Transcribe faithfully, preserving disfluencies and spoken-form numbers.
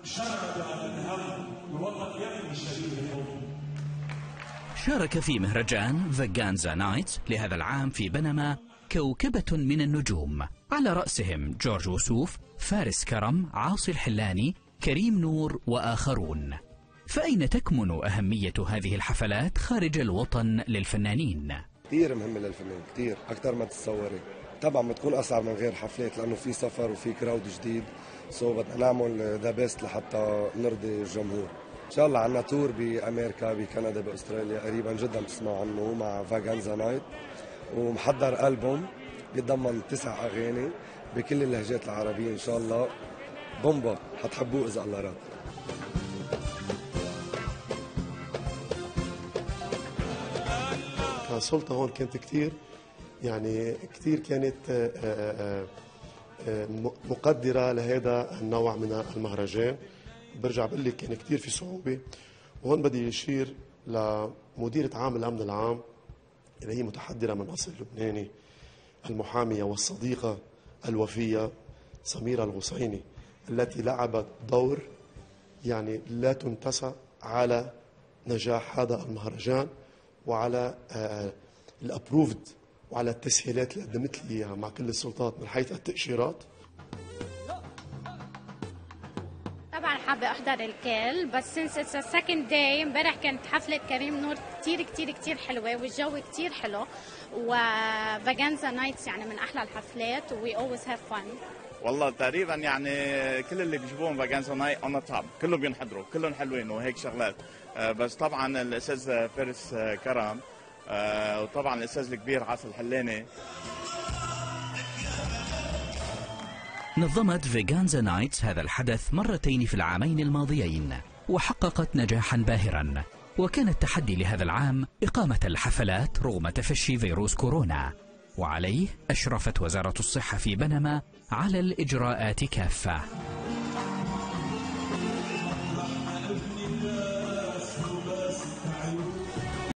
شرد على الهم بوطن يبني شبيه الحب. شارك في مهرجان فاغانزا نايتس لهذا العام في بنما كوكبة من النجوم، على رأسهم جورج وسوف، فارس كرم، عاصي الحلاني، كريم نور وآخرون. فأين تكمن أهمية هذه الحفلات خارج الوطن للفنانين؟ كثير مهمة للفنان، كثير أكثر ما تتصوري. طبعا بتكون أصعب من غير حفلات لأنه في سفر وفي كراود جديد، سو بدنا نعمل ذا بيست لحتى نرضي الجمهور. إن شاء الله عنا تور بأمريكا، بكندا، بأستراليا قريبا جدا بتسمعوا عنه مع فاغانزا نايت، ومحضر ألبوم بيتضمن تسع أغاني بكل اللهجات العربية. إن شاء الله بومبا، حتحبوه إذا الله راد. كسلطة هون كانت كتير يعني كتير كانت مقدرة لهذا النوع من المهرجان. برجع بقول لك كان كتير في صعوبة، وهون بدي أشير لمديرة عام الأمن العام اللي هي متحضرة من أصل لبناني، المحامية والصديقة الوفية سميرة الغصيني، التي لعبت دور يعني لا تنتسى على نجاح هذا المهرجان وعلى الابروفد وعلى التسهيلات اللي قدمت لي اياها مع كل السلطات من حيث التأشيرات. طبعا حابة احضر الكل، بس since it's a second day امبارح كانت حفلة كريم نور كتير كتير كتير حلوة والجو كتير حلو، وفاغانزا نايتس يعني من احلى الحفلات we always have fun. والله تقريبا يعني كل اللي بيجيبوهم فاغانزا نايت اون توب، كلهم بينحضروا، كلهم حلوين وهيك شغلات. بس طبعا الاستاذ فارس كرم وطبعا الاستاذ الكبير عاصي الحلاني. نظمت فاغانزا نايتس هذا الحدث مرتين في العامين الماضيين وحققت نجاحا باهرا، وكان التحدي لهذا العام إقامة الحفلات رغم تفشي فيروس كورونا، وعليه أشرفت وزارة الصحة في بنما على الإجراءات كافة.